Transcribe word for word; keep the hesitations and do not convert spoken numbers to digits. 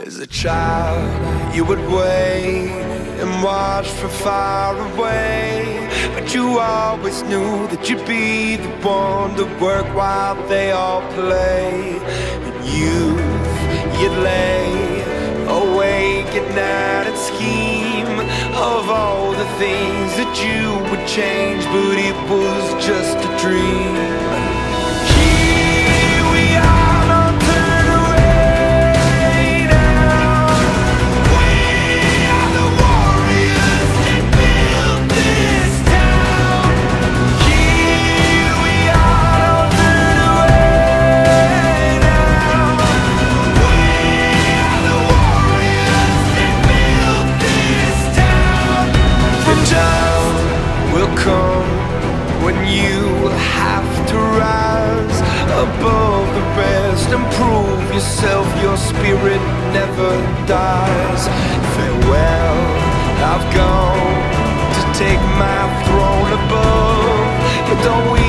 As a child, you would wait and watch from far away, but you always knew that you'd be the one to work while they all play. In youth, you'd lay awake at night and scheme of all the things that you would change, but it was just a dream. When you have to rise above the rest and prove yourself, your spirit never dies. Farewell, I've gone to take my throne above, but don't we